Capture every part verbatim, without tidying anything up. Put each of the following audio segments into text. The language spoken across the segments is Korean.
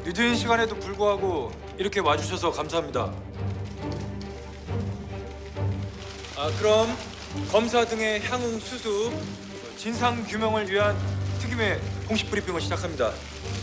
늦은 시간에도 불구하고 이렇게 와주셔서 감사합니다. 아, 그럼 검사 등의 향응 수수, 진상 규명을 위한 특임의 공식 브리핑을 시작합니다.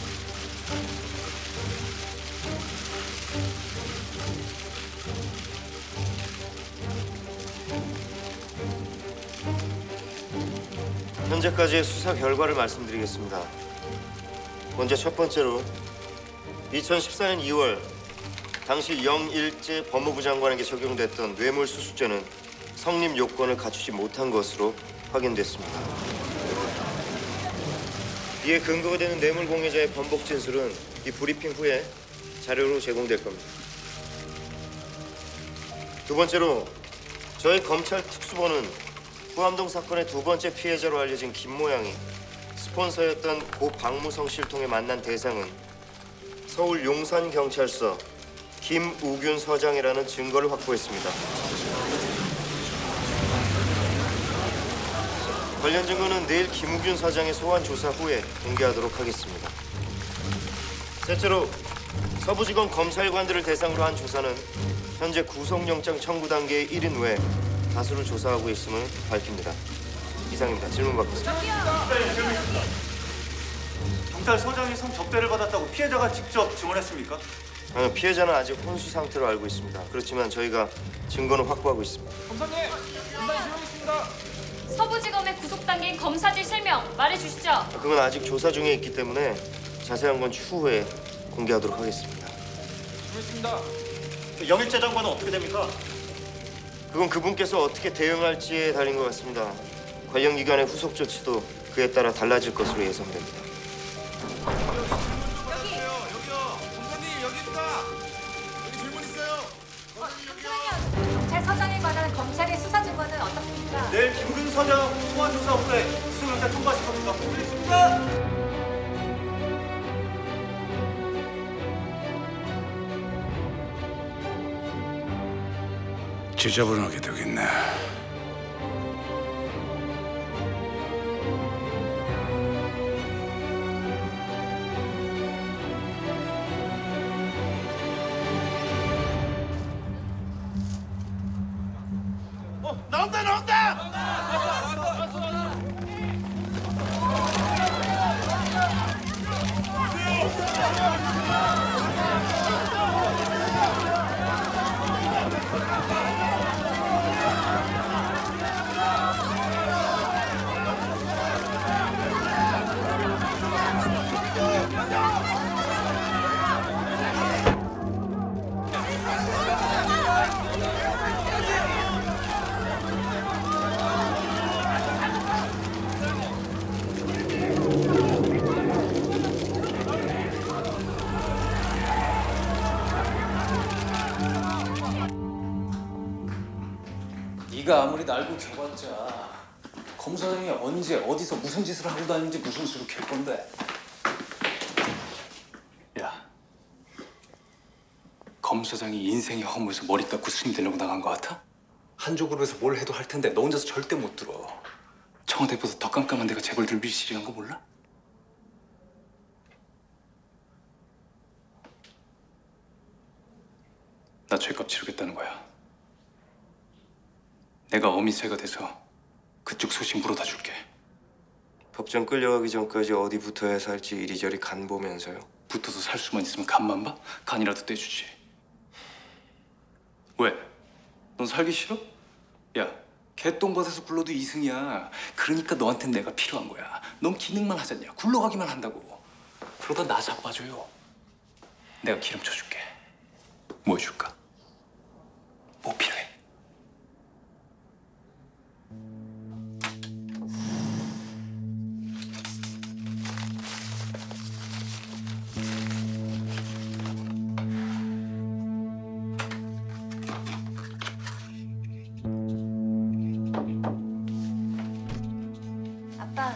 현재까지의 수사 결과를 말씀드리겠습니다. 먼저 첫 번째로 이천십사 년 이월 당시 영일제 법무부 장관에게 적용됐던 뇌물수수죄는 성립 요건을 갖추지 못한 것으로 확인됐습니다. 이에 근거가 되는 뇌물 공여자의 번복 진술은 이 브리핑 후에 자료로 제공될 겁니다. 두 번째로 저희 검찰 특수본은 후암동 사건의 두 번째 피해자로 알려진 김 모양이 스폰서였던 고 박무성 씨를 통해 만난 대상은 서울 용산경찰서 김우균 서장이라는 증거를 확보했습니다. 관련 증거는 내일 김우균 서장의 소환 조사 후에 공개하도록 하겠습니다. 셋째로 서부지검 검찰관들을 대상으로 한 조사는 현재 구속영장 청구 단계의 일 인 외 다수를 조사하고 있음을 밝힙니다. 이상입니다. 질문 받겠습니다. 네, 질문 있습니다. 경찰서장이 성접대를 받았다고 피해자가 직접 증언했습니까? 아니요, 피해자는 아직 혼수 상태로 알고 있습니다. 그렇지만 저희가 증거는 확보하고 있습니다. 검사님, 검사님 실명했습니다. 서부지검의 구속 단계인 검사질 실명 말해주시죠. 그건 아직 조사 중에 있기 때문에 자세한 건 추후에 공개하도록 하겠습니다. 실명했습니다. 영일제 장관은 어떻게 됩니까? 그건 그분께서 어떻게 대응할지에 달린 것 같습니다. 관련 기관의 후속 조치도 그에 따라 달라질 것으로 예상됩니다. 여기! 여기요! 검사님 여기 있다! 여기 질문 있어요! 검사님 여기요! 경찰서장에 관한 검찰의 수사 증거는 어떻습니까? 내일 김우균 서장 소환 조사 후에 수수영장 통과하실 겁니까? 알겠습니다. 지저분하게 되겠네. 어! 나온다 나온다! 네가 아무리 날고 겨봤자 검사장이 언제 어디서 무슨 짓을 하고 다니는지 무슨 수로 캘 건데. 야, 검사장이 인생의 허무에서 머리 깎고 수임 되려고 나간 거 같아? 한조그룹에서 뭘 해도 할 텐데 너 혼자서 절대 못 들어. 청와대보다 더 깜깜한 데가 재벌들 밀실이란 거 몰라? 나 죄값 치르겠다는 거야. 내가 어미새가 돼서 그쪽 소식 물어다 줄게. 법정 끌려가기 전까지 어디 붙어야 살지 이리저리 간 보면서요. 붙어서 살 수만 있으면 간만 봐? 간이라도 떼주지. 왜? 넌 살기 싫어? 야, 개똥밭에서 굴러도 이승이야. 그러니까 너한텐 내가 필요한 거야. 넌 기능만 하잖냐. 굴러가기만 한다고. 그러다 나 자빠져요. 내가 기름 쳐줄게. 뭐 해줄까? 뭐 필요해? 아빠.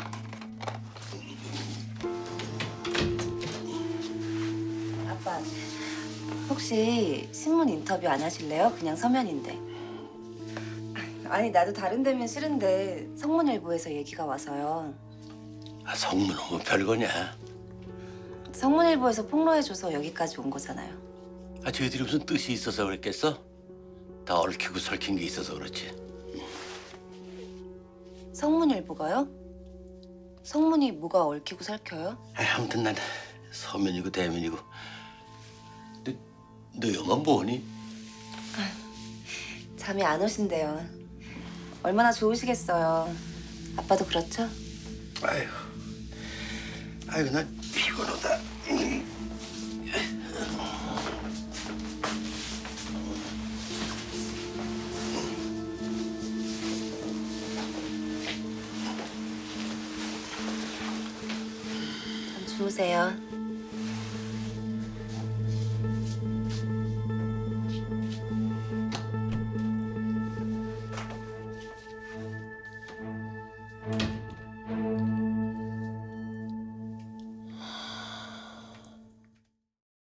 아빠, 혹시 신문 인터뷰 안 하실래요? 그냥 서면인데. 아니, 나도 다른 데면 싫은데 성문일보에서 얘기가 와서요. 아, 성문은 뭐 별거냐. 성문일보에서 폭로해줘서 여기까지 온 거잖아요. 아, 저희들이 무슨 뜻이 있어서 그랬겠어? 다 얽히고 설킨 게 있어서 그렇지. 성문일보가요? 성문이 뭐가 얽히고 설켜요? 아, 아무튼 난 서면이고 대면이고. 너, 너 영화 뭐니? 잠이 안 오신대요. 얼마나 좋으시겠어요. 아빠도 그렇죠? 아이고, 아이고 난 피곤하다. 좀 주무세요.